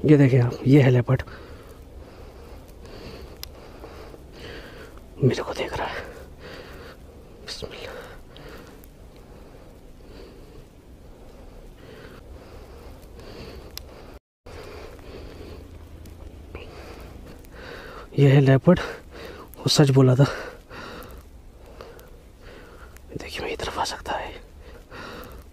ये देखें आप, ये है लेपर्ड, मेरे को देख रहा है। बिस्मिल्लाह। ये है लेपर्ड, वो सच बोला था। देखिए मैं इस तरफ आ सकता है।